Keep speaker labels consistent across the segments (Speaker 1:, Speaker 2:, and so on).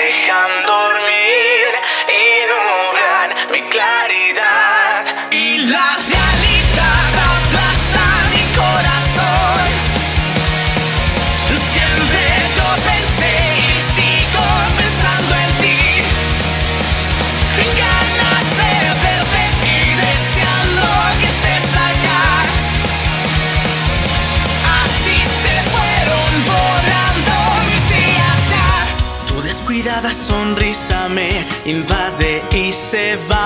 Speaker 1: dejan dormir y nublan mi claridad. Y la realidad aplasta mi corazón. Siempre yo pensé y sigo pensando en ti. Ganas de verte y deseando que estés acá. Así se fueron volando mis días ya. Tu descuidada sonrisa me invade y se va.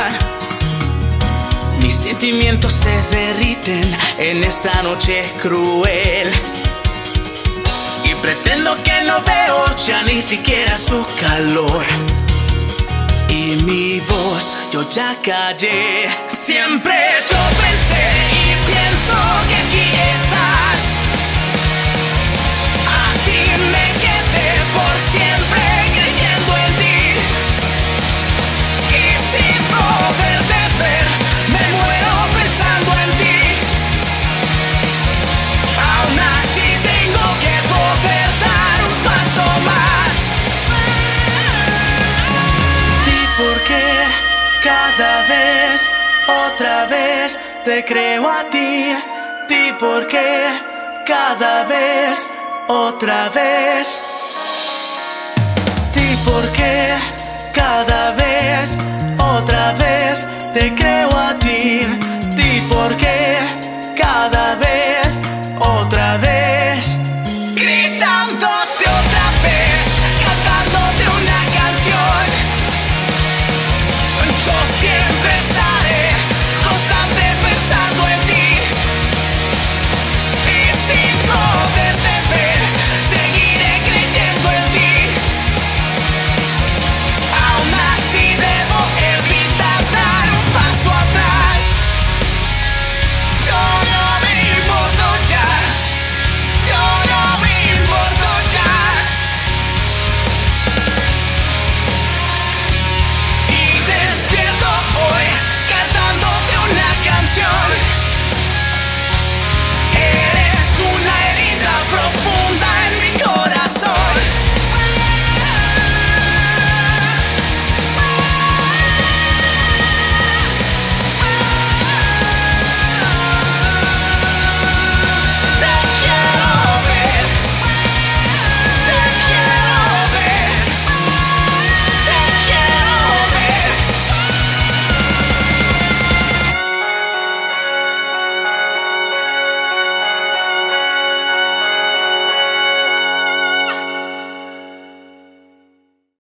Speaker 1: Mis sentimientos se derriten en esta noche cruel. Y pretendo que no veo ya ni siquiera su calor. Y mi voz yo ya callé. Siempre yo pensé y pienso que aquí estás. Así me quedé por siempre creyendo en ti. Y sin poderte ver me muero pensando en ti. Aún así tengo que poder dar un paso más. Porque cada vez, otra vez, te creo a ti. Di por qué cada vez, otra vez. Di por qué cada vez, otra vez, te creo a ti. Di por qué